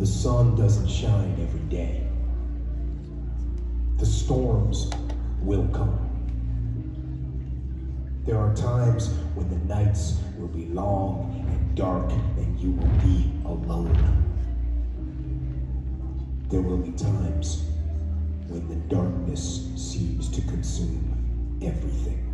The sun doesn't shine every day. The storms will come. There are times when the nights will be long and dark and you will be alone. There will be times when the darkness seems to consume everything.